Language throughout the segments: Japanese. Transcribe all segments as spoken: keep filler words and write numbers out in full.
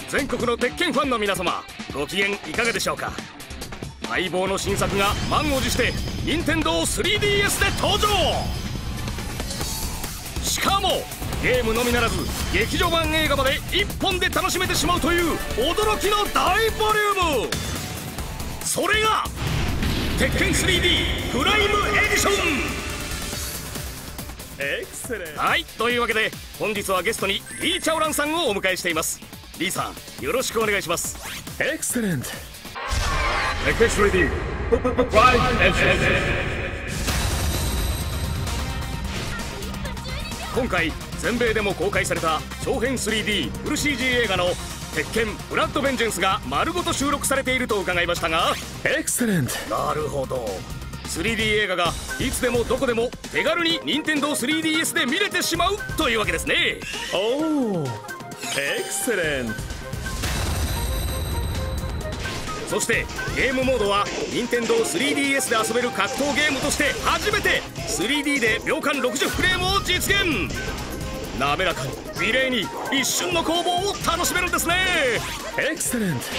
全国の鉄拳ファンの皆様、ご機嫌いかがでしょうか。待望の新作が満を持して任天堂 スリーディーエス で登場。しかもゲームのみならず劇場版映画までいっぽんで楽しめてしまうという驚きの大ボリューム。それが鉄拳 スリーディー プライムエディション。 エクセレント。 はい、というわけで本日はゲストにリー・チャオランさんをお迎えしています。リーさん、よろしくお願いします。 エクセレント。 鉄拳 スリーディー プライムエディション。今回全米でも公開された長編 スリーディー フル シージー 映画の鉄拳ブラッドベンジェンスが丸ごと収録されていると伺いましたが。 エクセレント。 なるほど、スリーディー 映画がいつでもどこでも手軽に任天堂 スリーディーエス で見れてしまうというわけですね。 おお、エクセレント。 そしてゲームモードは任天堂 スリーディーエス で遊べる格闘ゲームとして初めて スリーディー で秒間ろくじゅうフレームを実現。滑らかに美麗に一瞬の攻防を楽しめるんですね。 エクセレント。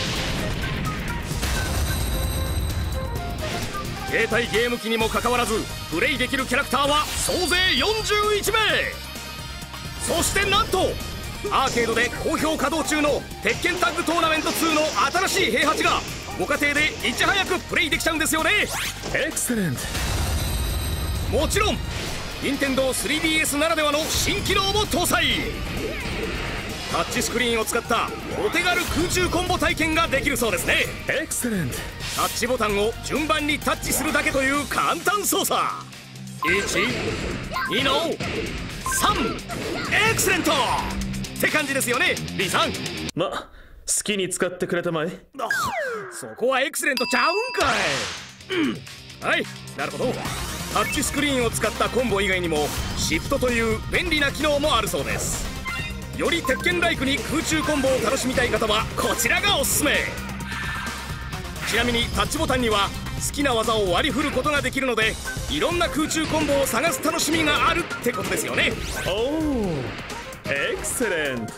携帯ゲーム機にもかかわらずプレイできるキャラクターは総勢よんじゅういちめい。そしてなんとアーケードで好評稼働中の鉄拳タッグトーナメントツーの新しい平八がご家庭でいち早くプレイできちゃうんですよね。 エクセレント。 もちろん任天堂 スリーディーエス ならではの新機能も搭載。タッチスクリーンを使ったお手軽空中コンボ体験ができるそうですね。 エクセレント。 タッチボタンを順番にタッチするだけという簡単操作。いち、にのさん。エクセレントって感じですよね、リーさん。 ま、好きに使ってくれたまえ。 あ、そこはエクセレントちゃうんかい。うん、はい、なるほど。タッチスクリーンを使ったコンボ以外にもシフトという便利な機能もあるそうです。より鉄拳ライクに空中コンボを楽しみたい方はこちらがおすすめ。ちなみにタッチボタンには好きな技を割り振ることができるのでいろんな空中コンボを探す楽しみがあるってことですよね。 おお、エクセレント。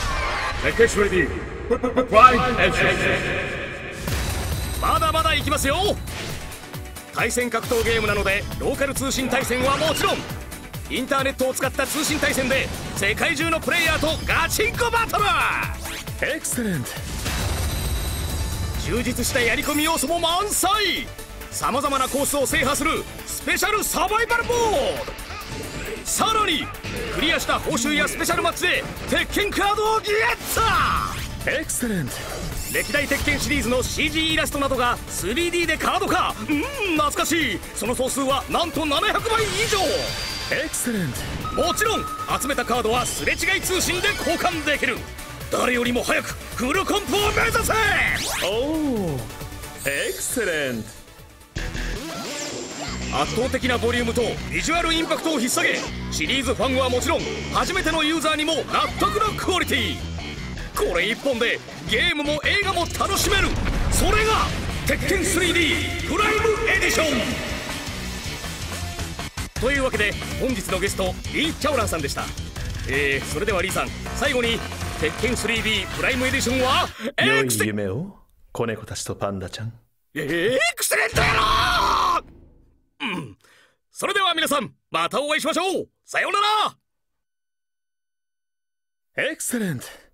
まだまだいきますよ。対戦格闘ゲームなのでローカル通信対戦はもちろんインターネットを使った通信対戦で世界中のプレイヤーとガチンコバトル。 エクセレント。 充実したやり込み要素も満載。さまざまなコースを制覇するスペシャルサバイバルモード。さらにクリアした報酬やスペシャルマッチで鉄拳カードをゲット。 エクセレント。 歴代鉄拳シリーズの シージー イラストなどが スリーディー でカード化。うん、懐かしい。その総数はなんとななひゃくばい以上。 エクセレント。もちろん集めたカードはすれ違い通信で交換できる。誰よりも早くフルコンプを目指せ。 おお、エクセレント。 圧倒的なボリュームとビジュアルインパクトを引っ提げシリーズファンはもちろん初めてのユーザーにも納得のクオリティ。これ一本でゲームも映画も楽しめる。それが鉄拳 スリーディー プライムエディションというわけで本日のゲストリー・チャオランさんでした。えー、それではリーさん、最後に鉄拳 スリーディー プライムエディションは良い夢を子猫たちとパンダちゃん。 エクセレントやろー。うん、それでは皆さんまたお会いしましょう。さようなら。 エクセレント。